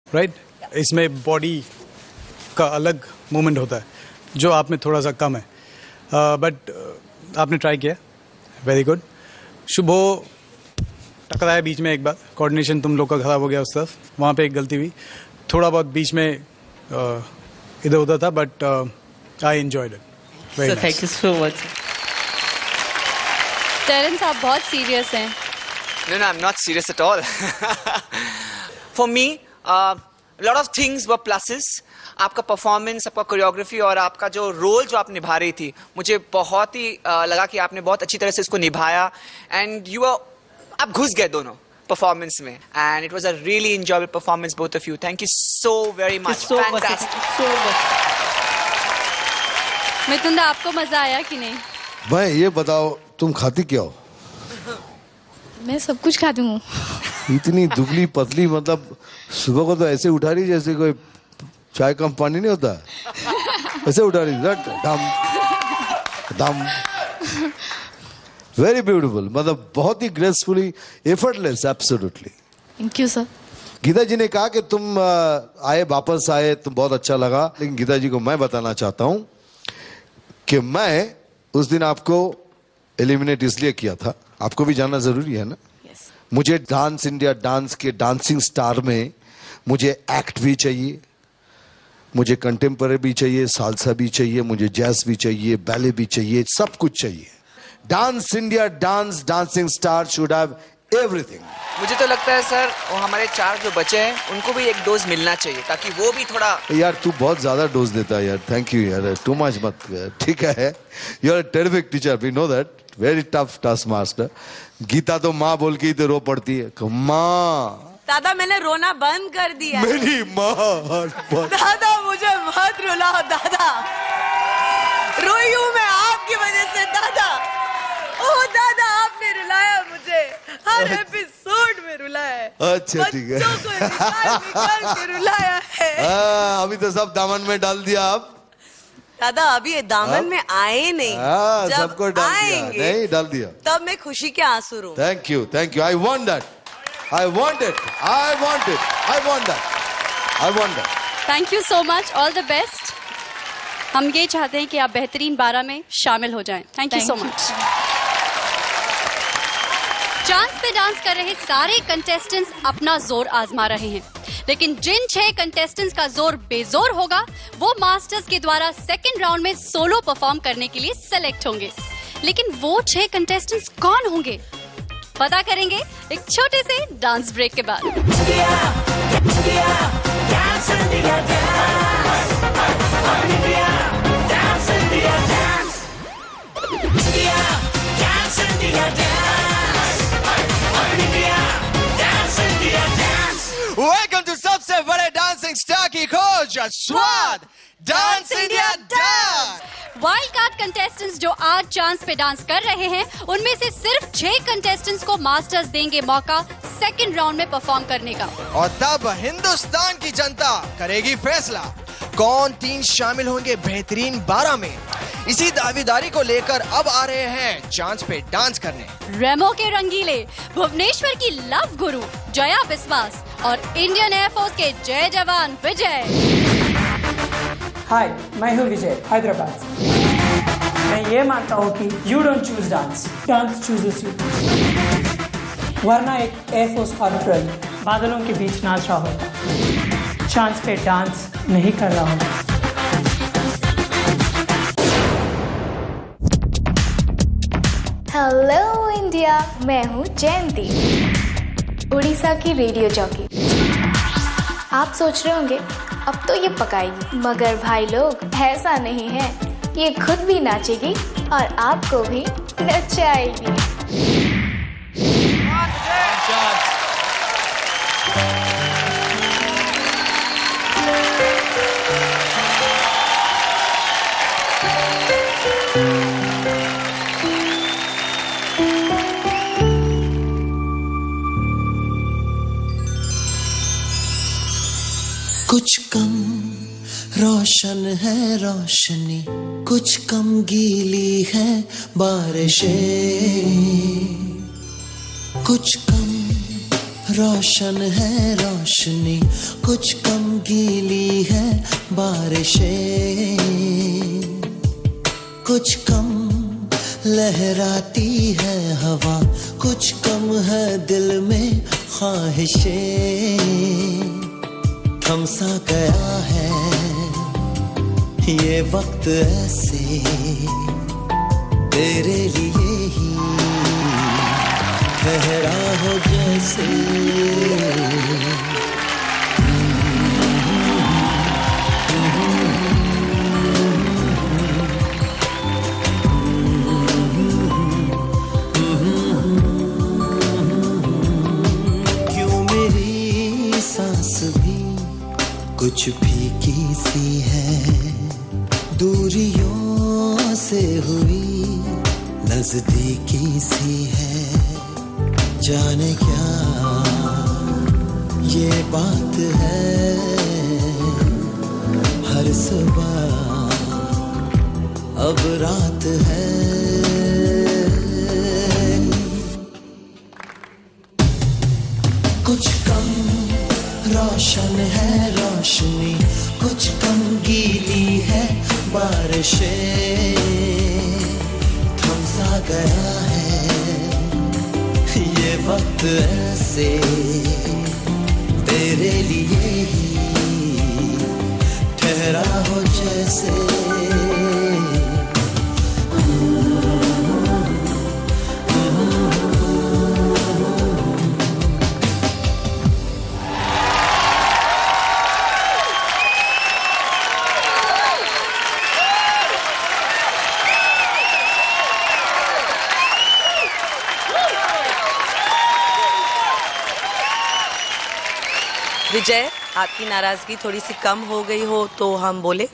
Right? इसमें body का अलग मूवमेंट होता है जो आप में थोड़ा सा कम है, बट आपने ट्राई किया, वेरी गुड। शुभो टकराया बीच में एक बार, कोऑर्डिनेशन तुम लोग का खराब हो गया उस तरफ, वहाँ पे एक गलती हुई, थोड़ा बहुत बीच में इधर उधर था, but I enjoyed it very nice. Thank you so much. Terence, आप बहुत सीरियस हैं। No, I'm not serious at all. For me, a lot of things were pluses. आपका परफॉर्मेंस, आपका कोरियोग्राफी और आपका जो रोल जो आप निभा रही थी, मुझे बहुत ही लगा कि आपने बहुत अच्छी तरह से इसको निभाया, एंड आप घुस गए दोनों परफॉर्मेंस में, and it was a really enjoyable performance both of you. Thank you so very much. Fantastic. Mithun, आपको मजा आया कि नहीं? भाई ये बताओ, तुम खाती क्या हो? मैं सब कुछ खाती हूँ। इतनी दुबली पतली, मतलब सुबह को तो ऐसे उठा रही जैसे कोई चाय कम पानी नहीं होता, ऐसे उठा रही, दम दम। वेरी ब्यूटीफुल, मतलब बहुत ही gracefully, effortless, absolutely. Thank you sir. Geeta ji ने कहा कि तुम आए, वापस आए, तुम बहुत अच्छा लगा, लेकिन गीता जी को मैं बताना चाहता हूं कि मैं उस दिन आपको एलिमिनेट इसलिए किया था, आपको भी जानना जरूरी है ना। yes. मुझे डांस इंडिया डांस के डांसिंग स्टार में मुझे एक्ट भी चाहिए, मुझे कंटेम्पररी भी चाहिए, सालसा भी चाहिए, मुझे जैज भी चाहिए, बैले भी चाहिए, सब कुछ चाहिए। Dance India dance dancing star should have everything. मुझे तो लगता है सर, वो हमारे 4 जो बचे हैं उनको भी एक डोज मिलना चाहिए, ताकि वो भी थोड़ा। यार तू बहुत ज्यादा डोज देता है यार, थैंक यू यार, टू मच मत, ठीक है। You are a terrific teacher, we know that, very tough task master. Geeta तो माँ बोल के ही तो रो पड़ती है, माँ। दादा मैंने रोना बंद कर दिया। मेरी माँ। दादा मुझे मत रुलाओ दादा, रोई हूँ मैं आपकी वजह से दादा। ओह दादा, आपने रुलाया मुझे, हर एपिसोड में रुलाया है। अच्छा ठीक है, बच्चों को निकाल के रुलाया है। अभी तो सब दामन में डाल दिया आप। दादा अभी ये दामन में आए नहीं, जब सबको डाल दिया, नहीं डाल दिया, तब मैं खुशी के आंसू रो। Thank you, I want that, I want it, I want it, I want that, I want that. Thank you so much, all the best. हम ये चाहते हैं कि आप बेहतरीन 12 में शामिल हो जाएं। Thank you so much. Chance पे डांस कर रहे सारे कंटेस्टेंट्स अपना जोर आजमा रहे हैं, लेकिन जिन 6 कंटेस्टेंट्स का जोर बेजोर होगा वो मास्टर्स के द्वारा सेकंड राउंड में सोलो परफॉर्म करने के लिए सेलेक्ट होंगे। लेकिन वो 6 कंटेस्टेंट्स कौन होंगे, पता करेंगे एक छोटे से डांस ब्रेक के बाद। वेलकम टू सबसे बड़े डांसिंग स्टार की खोज, स्वाद dance India dance. Wild card contestants जो आज चांस पे डांस कर रहे हैं, उनमें से सिर्फ 6 कंटेस्टेंट्स को मास्टर्स देंगे मौका सेकंड राउंड में परफॉर्म करने का। और तब हिंदुस्तान की जनता करेगी फैसला, कौन 3 शामिल होंगे बेहतरीन 12 में। इसी दावेदारी को लेकर अब आ रहे हैं चांस पे डांस करने रेमो के रंगीले, भुवनेश्वर की लव गुरु जया बिस्वास और इंडियन एयरफोर्स के जय जवान विजय। हाय, मैं हूँ विजय, हैदराबाद से। मैं ये मानता हूँ कि you don't choose dance, dance chooses you. वरना एक एयरफोर्स ऑर्बिटर बादलों के बीच नाच रहा होता, चांस पे डांस नहीं कर रहा होता। हेलो इंडिया, मैं हूँ जयंती, उड़ीसा की रेडियो जॉकी। आप सोच रहे होंगे अब तो ये पकाएगी, मगर भाई लोग ऐसा नहीं है, ये खुद भी नाचेगी और आपको भी नचाएगी। कुछ कम रोशन है रोशनी, कुछ कम गीली है बारिशें, कुछ कम रोशन है रोशनी, कुछ कम गीली है बारिशें, कुछ कम लहराती है हवा, कुछ कम है दिल में ख्वाहिशें। थम सा गया है ये वक्त ऐसे, तेरे लिए ही ठहरा हो जैसे। क्यों मेरी सांस भी कुछ फीकी सी है, दूरियों से हुई नजदीकी सी है। जाने क्या ये बात है, हर सुबह अब रात है। कुछ कम रोशन है रोशनी, कुछ कम गीली है बारिशें। थम सा गया है ये वक्त ऐसे, तेरे लिए ही ठहरा हो जैसे। विजय, आपकी नाराजगी थोड़ी सी कम हो गई हो तो हम बोले।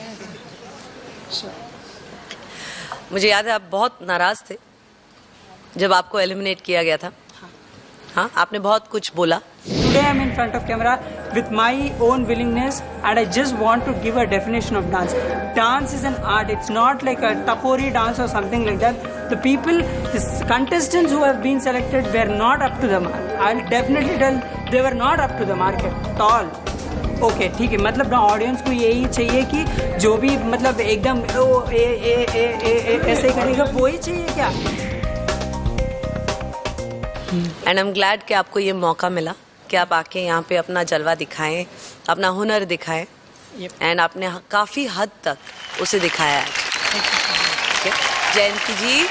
मुझे याद है आप बहुत नाराज थे जब आपको एलिमिनेट किया गया था। हाँ, आपने बहुत कुछ बोला। Today I'm in front of camera with my own willingness, and I just want to give a definition of dance. Dance is an art. It's not like a tapori dance or something like that. The people, the contestants who have been selected were not up to the mark. I'll definitely tell they were not up to the mark at all. Okay ठीक है, मतलब ना audience को यही चाहिए कि जो भी मतलब एकदम ऐसे करेगा वही चाहिए क्या। एंड आई एम ग्लैड कि आपको ये मौका मिला कि आप आके यहाँ पे अपना जलवा दिखाएं, अपना हुनर दिखाएं। एंड आपने काफ़ी हद तक उसे दिखाया है। जयंती जी,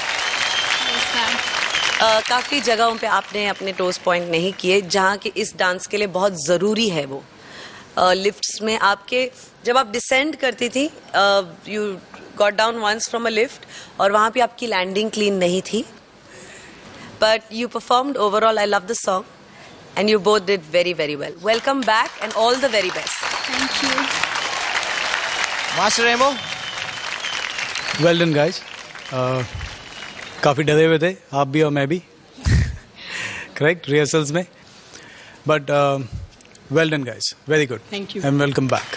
काफ़ी जगहों पे आपने अपने टोस पॉइंट नहीं किए जहाँ कि इस डांस के लिए बहुत ज़रूरी है वो। लिफ्ट्स में आपके जब आप डिसेंड करती थी, you got down once from a lift और वहाँ पे आपकी लैंडिंग क्लीन नहीं थी, but you performed overall. I love the song and you both did very very well. Welcome back and all the very best. Thank you. Master Remo, well done guys. काफ़ी डरे हुए थे आप भी और मैं भी करेक्ट रिहर्सल्स में, but well done guys, very good. Thank you. And welcome back.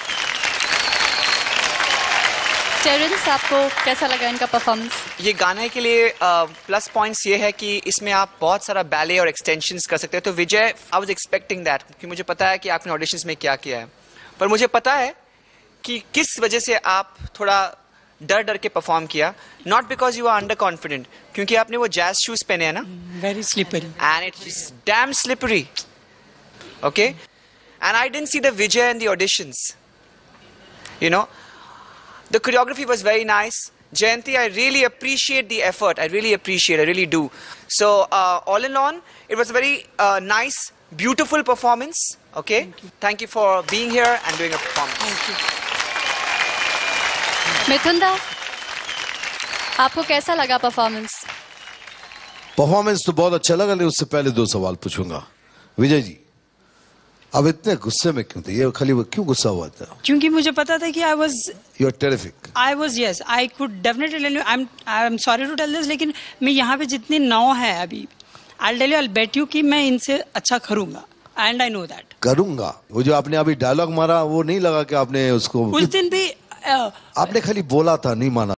Terence, आपको कैसा लगा इनका परफॉर्मेंस? ये गाने के लिए प्लस पॉइंट्स ये है कि इसमें आप बहुत सारा बैले और एक्सटेंशंस कर सकते हैं। तो Vijay, I was expecting that, क्योंकि मुझे पता है कि आपने ऑडिशंस में क्या किया है, पर मुझे पता है कि किस वजह से आप थोड़ा डर डर के परफॉर्म किया। Not because you are under confident, क्योंकि आपने वो जैज शूज पहने हैं ना, Very slippery. and it is damn slippery. Okay? And I didn't see the Vijay in the auditions. You know? The choreography was very nice. Jayanti, I really appreciate the effort. I really do. So, all in all, it was a very nice, beautiful performance. Okay? Thank you for being here and doing a performance. Thank you. मिथुन, आपको कैसा लगा performance? Performance तो बहुत अच्छा लगा, लेकिन उससे पहले दो सवाल पूछूंगा। विजय जी, अब इतने गुस्से में क्यों थे? ये खाली वो क्यों गुस्सा हुआ था? क्योंकि मुझे पता था कि you are terrific. yes, I could definitely tell you, I'm sorry to tell this, लेकिन मैं यहाँ पे जितने 9 है अभी, I'll tell you, I'll bet you कि मैं इनसे अच्छा करूंगा, and I know that. करूंगा। वो जो आपने अभी डायलॉग मारा, वो नहीं लगा कि आपने उसको उस दिन भी आपने खाली बोला था, नहीं माना।